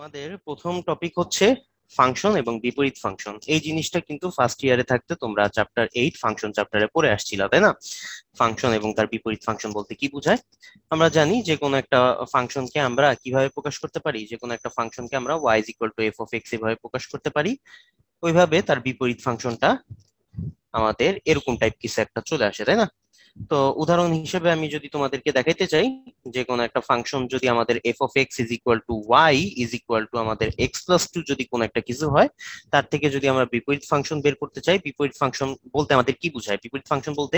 আমাদের প্রথম টপিক হচ্ছে ফাংশন এবং বিপরীত ফাংশন। এই জিনিসটা কিন্তু ফার্স্ট ইয়ারে থাকতে তোমরা চ্যাপ্টার 8 ফাংশন চ্যাপ্টারে পড়ে আসছিল, তাই না? ফাংশন এবং তার বিপরীত ফাংশন বলতে কি বোঝায়? আমরা জানি যে কোনো একটা ফাংশনকে আমরা কিভাবে প্রকাশ করতে পারি, যে কোনো একটা ফাংশনকে আমরা y f of x এভাবে প্রকাশ করতে পারি। ওইভাবে তার বিপরীত ফাংশনটা আমাদের এরকম টাইপ কিছু একটা চলে আসে, তাই না? তো উদাহরণ হিসেবে আমি যদি তোমাদেরকে দেখাইতে চাই যে কোনো একটা ফাংশন যদি আমাদের f of x is equal to y is equal to আমাদের x plus 2 যদি কোনো একটা কিছু হয়, তার থেকে যদি আমরা বিপরীত ফাংশন বের করতে চাই, বিপরীত ফাংশন বলতে আমাদের কি বোঝায়? বিপরীত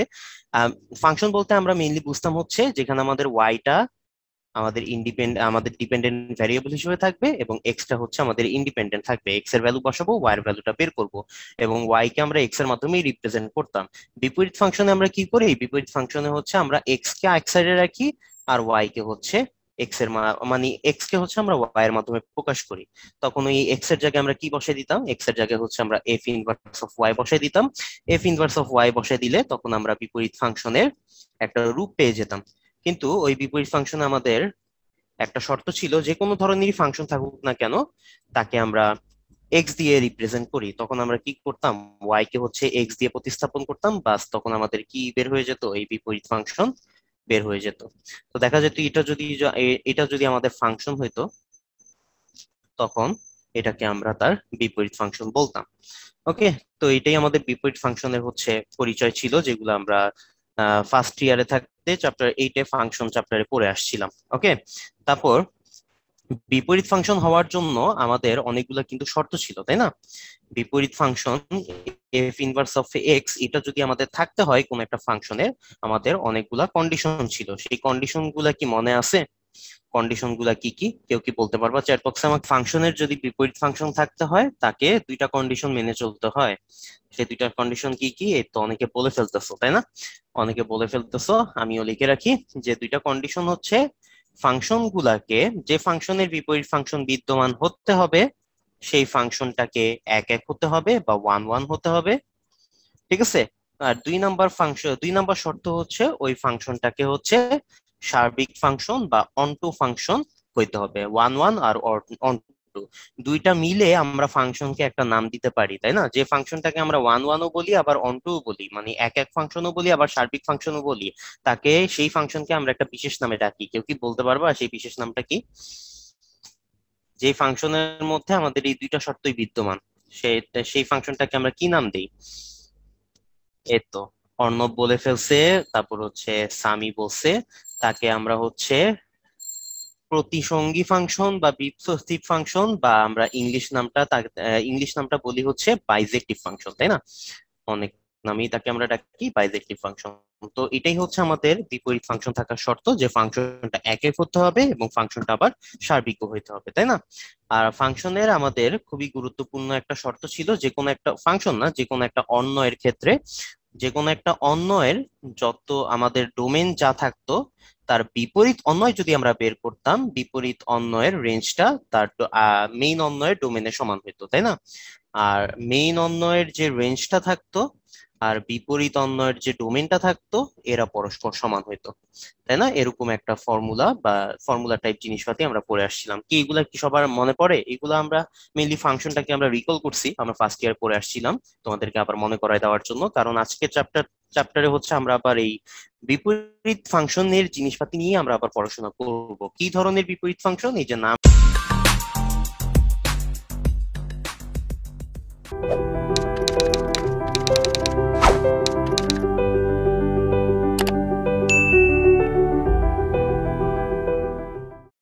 ফাংশন বলতে আমরা মেইনলি বুঝতাম হচ্ছে যেখানে আমাদের y-টা আমাদের ডিপেন্ডেন্ট ভ্যারিয়েবল হিসেবে থাকবে এবং এক্সটা হচ্ছে আমাদের ইন্ডিপেন্ডেন্ট থাকবে। এক্স এর ভ্যালু বসাবো, ওয়াই এর ভ্যালুটা বের করব এবং ওয়াই কে আমরা এক্স এর মাধ্যমে রিপ্রেজেন্ট করতাম। বিপরীত ফাংশনে আমরা কি করি? বিপরীত ফাংশনে হচ্ছে আমরা এক্স কে এক সাইডে রাখি আর ওয়াই কে হচ্ছে এক্স এর মানে এক্স কে হচ্ছে আমরা ওয়াই এর মাধ্যমে প্রকাশ করি। তখন ওই এক্স এর জায়গায় আমরা কি বসাই দিতাম? এক্স এর জায়গায় হচ্ছে আমরা এফ ইনভার্স অফ ওয়াই বসাই দিতাম। এফ ইনভার্স অফ ওয়াই বসাই দিলে তখন আমরা বিপরীত ফাংশনের একটা রূপ পেয়ে যেতাম। কিন্তু ওই বিপরীত ফাংশনে আমাদের একটা শর্ত ছিল, যে কোনো ধরনেরই ফাংশন থাকুক না কেন তাকে আমরা এক্স দিয়ে রিপ্রেজেন্ট করি। তখন আমরা কি করতাম? ওয়াই কে হচ্ছে এক্স দিয়ে প্রতিস্থাপন করতাম, বাস তখন আমাদের কি বের হয়ে যেত? এই বিপরীত ফাংশন বের হয়ে যেত। তো দেখা যেত এটা যদি আমাদের ফাংশন হইতো তখন এটাকে আমরা তার বিপরীত ফাংশন বলতাম। ওকে, তো এটাই আমাদের বিপরীত ফাংশনের হচ্ছে পরিচয় ছিল, যেগুলো আমরা ফার্স্ট ইয়ারে থাকতে চ্যাপ্টার 8-এ ফাংশন চ্যাপ্টারে পড়ে আসছিলাম। ওকে, তারপর বিপরীত ফাংশন হওয়ার জন্য আমাদের অনেকগুলো কিন্তু শর্ত ছিল, তাই না? বিপরীত function F inverse of X এটা যদি আমাদের থাকতে হয় কোন একটা ফাংশনের, আমাদের অনেকগুলা কন্ডিশন ছিল। সেই কন্ডিশন গুলা কি মনে আছে? কন্ডিশন গুলা কি কি কেউ কি বলতে পারবা চ্যাট বক্সে? আমাকে ফাংশনের যদি বিপরীত ফাংশন থাকতে হয় তাকে দুইটা কন্ডিশন মেনে চলতে হয়। সেই দুইটা কন্ডিশন কি কি? এই তো অনেকে বলে ফেলতেছো, তাই না? অনেকে বলে ফেলতেছো, আমিও লিখে রাখি যে দুইটা কন্ডিশন হচ্ছে ফাংশন গুলাকে, যে ফাংশনের বিপরীত ফাংশন বিদ্যমান হতে হবে সেই ফাংশনটাকে এক এক হতে হবে বা ওয়ান ওয়ান হতে হবে, ঠিক আছে? আর দুই নাম্বার শর্ত হচ্ছে ওই ফাংশনটাকে হচ্ছে সার্বিক ফাংশন বা অনটু ফাংশন হইতে হবে। ওয়ান ওয়ান আর অনটু দুইটা মিলে আমরা ফাংশনকে একটা নাম দিতে পারি, তাই না? যে ফাংশনটাকে আমরা ওয়ান ওয়ানও বলি আবার অনটু বলি, মানে এক এক ফাংশনও বলি আবার সার্বিক ফাংশনও বলি, তাকে সেই ফাংশনকে আমরা একটা বিশেষ নামে ডাকি। কেউ কি বলতে পারবা সেই বিশেষ নামটা কি? যে ফাংশনের মধ্যে আমাদের এই দুইটা শর্তই বিদ্যমান সেই ফাংশনটাকে আমরা কি নাম দেই? এই তো অর্ণব বলে ফেলছে, তারপর হচ্ছে সামি বলছে, তাকে আমরা হচ্ছে প্রতিসঙ্গী ফাংশন বা বিপরীত ফাংশন, বা আমরা ইংলিশ নামটা বলি হচ্ছে বাইজেক্টিভ ফাংশন, তাই না? অনেক নামেই তাকে আমরা ডাকি বাইজেক্টিভ ফাংশন। তো এটাই হচ্ছে আমাদের বিপরীত ফাংশন থাকার শর্ত, যে ফাংশনটা একে হতে হবে এবং ফাংশনটা আবার সার্বিক হইতে হবে, তাই না? আর ফাংশনের আমাদের খুবই গুরুত্বপূর্ণ একটা শর্ত ছিল, যে কোনো একটা ফাংশন না, যে কোনো একটা অন্বয়ের ক্ষেত্রে, যে কোনো একটা অন্বয়ের যত আমাদের ডোমেন যা থাকতো তার বিপরীত অন্বয় যদি আমরা বের করতাম, বিপরীত অন্বয়ের রেঞ্জটা তার মেইন অন্বয়ের ডোমেনের সমান হইতো, তাই না? আর মেইন অন্বয়ের যে রেঞ্জটা থাকতো আর বিপরীত অন্বয়ের যে ডোমেনটা থাকতো এরা পরস্পর সমান হইতো, তাই না? এরকম একটা ফর্মুলা টাইপ জিনিসপাতি আমরা পড়ে আসছিলাম। কি এগুলা কি সবার মনে পড়ে? এগুলো আমরা মেইনলি ফাংশনটাকে আমরা রিকল করছি, আমরা ফার্স্ট ইয়ার পড়ে আসছিলাম, তোমাদেরকে আবার মনে করায় দেওয়ার জন্য। কারণ আজকে চ্যাপ্টারে হচ্ছে আমরা আবার এই বিপরীত ফাংশনের জিনিসপাতি নিয়ে আমরা আবার পড়াশোনা করব। কি ধরনের বিপরীত ফাংশন? এই যে নাম